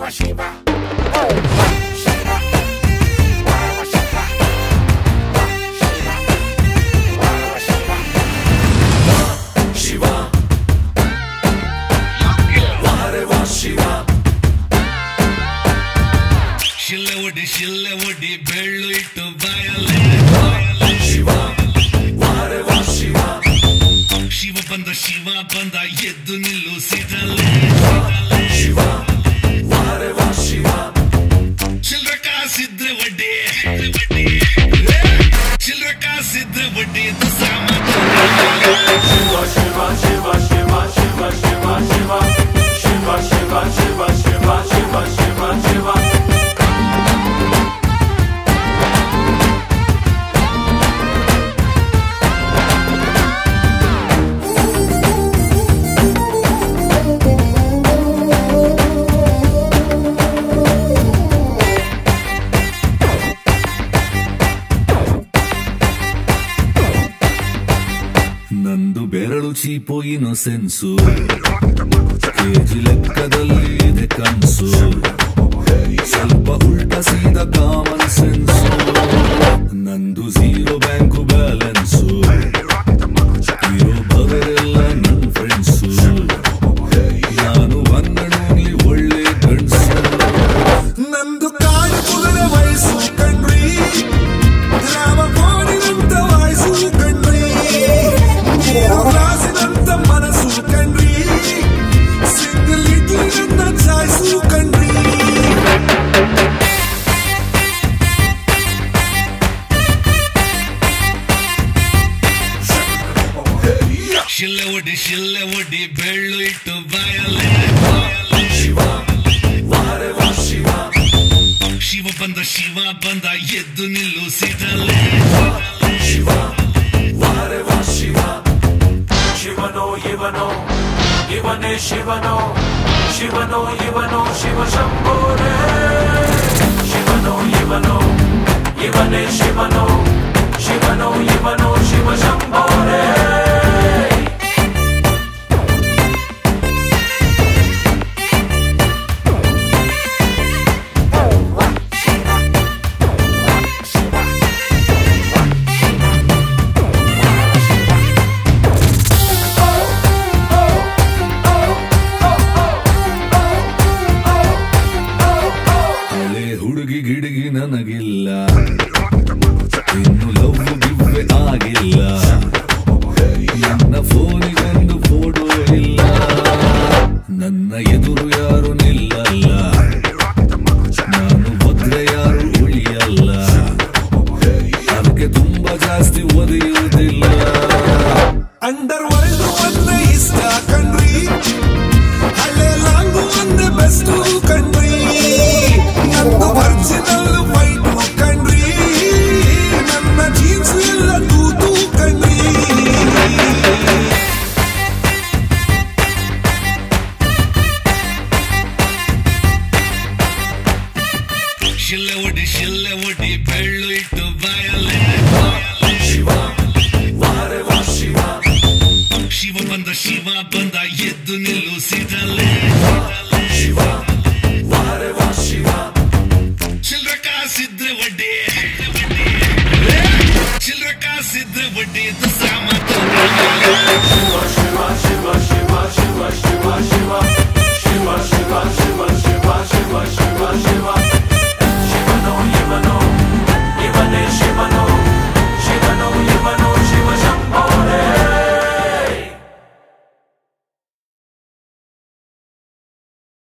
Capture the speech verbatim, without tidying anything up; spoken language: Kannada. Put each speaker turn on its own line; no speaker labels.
Shiva Shiva. Shiva. Shiva. Shiva.
Shillavudi, shillavudi, bellu ittu bayale.
Shiva. Vareva Shiva.
Shiva banda, Shiva banda, eddu nillu sidale.
Shiva. Vareva Shiva.
Childra kaasidre vaddi. Childra kaasidre vaddi dusama.
Shiva Shiva Shiva Shiva Shiva Shiva Shiva. Shiva Shiva Shiva Shiva Shiva Shiva Shiva.
ನಂದು ಬೆರಳು ಚೀಪೋ ಇನೋಸೆನ್ಸು ಕೆಜಿ ಲೆಕ್ಕದಲ್ಲಿ ಇದೆ ಕನ್ಸು ಸ್ವಲ್ಪ ಉಲ್ಟ ಸೀದ ಕಾಮನ್ ಸೆನ್ಸು ನಂದು ಝೀರೋ ಬ್ಯಾಂಕು ಬ್ಯಾಲೆನ್ಸು ಇರೋ ಬದರೆಲ್ಲ ನನ್ ಫ್ರೆಂಡ್ಸು ನಾನು ಒಂದಣಿ ಒಳ್ಳೆ ಗಂಡ್ಸು ನಂದು ಕಾಡು ಕುದುರೆ ವಯಸ್ಸು ಕಣ್ರಿ ರಾಮ ಕೋಡಿನಂತ ವಯಸ್ಸು ಕಣ್ರಿ ರಾಸಿನಂತ ಮನಸ್ಸು ಕಣ್ರಿ ಸಿಂಗಲ್ ಇಡ್ಲಿಯಿಂದ ಚಾಯ್ಸು ಕಣ್ರಿ ಶಿಲ್ಲವಡಿ ಶಿಲ್ಲವಡಿ ಬೆಳ್ಳು ಇಟ್ಟು ಬಾಯಲೆ
ಶಿವ ವಾರೆವ ಶಿವ
ಶಿವ ಬಂದ ಶಿವ ಬಂದ ಎದ್ದು ನಿಲ್ಲು ಸಿದಲೆ
ಶಿವ ವಾರೆವ ಶಿವ ಶಿವನೋ ಇವನೋ ಇವನೇ ಶಿವನೋ ಶಿವನೋ ಇವನೋ ಶಿವ ಶಂಭೋರೆ ಶಿವನೋ ಇವನೋ ಇವನೇ ಶಿವನೋ ಶಿವನೋ ಇವನೋ ಶಿವ ಶಂಭೋರೆ
ಹುಡುಗಿ ಗಿಡುಗಿ ನನಗಿಲ್ಲ ಇನ್ನು ಲವ್ ಗಿವ್ವೆ ಆಗಿಲ್ಲ ನನ್ನ ಫೋನಿಗೊಂದು ಫೋಟೋ ಇಲ್ಲ ನನ್ನ ಎದುರು ಯಾರು ನಿಲ್ಲಲ್ಲ ನಾನು ಭದ್ರೆ ಯಾರು ಉಳಿಯಲ್ಲ ಅದಕ್ಕೆ ತುಂಬಾ ಜಾಸ್ತಿ ಒದೆಯುವುದಿಲ್ಲ ಅಂಡರ್ ವರ್ಲ್ಡ್ ಒಂದೇ ಇಷ್ಟ ಕಣ್ರಿ ಹಳೆ ಲಾಂಗು ಒಂದೇ ಬೆಸ್ಟ್ ಕಣ್ರಿ ನನ್ನ ಒರಿಜಿನಲ್ ವೈಟ್ ಕಣ್ರಿ ನನ್ನ ಜೀನ್ಸ್ ಎಲ್ಲ ತೂತು ಕಣ್ರಿ ಶಿಲ್ಲವಡಿ ಶಿಲ್ಲವಡಿ ಬೆಳ್ಳು ಇಟ್ಟು ಬಾಯಲೆ
ಶಿವ ವಾರೆವ ಶಿವ
ಶಿವ ಬಂದ ಶಿವ ಬಂದ ಎದ್ದು ನಿಲ್ಲು ಸಿದಲೆ
ಶಿವ ವಾರೆವ ಶಿವ
ಚಿಲ್ರ ಕಾಸಿದ್ರೆ ವಡ್ಡಿ ಚಿಲ್ರ ಕಾಸಿದ್ರೆ ವಡ್ಡಿ ದಸಾಮ
ಶಿವ ಶಿವ ಶಿವ ಶಿವ ಶಿವ ಶಿವ ಶಿವ ಶಿವ ಶಿವ ಶಿವ ಶಿವ ಶಿವ ಶಿವ ಶಿವ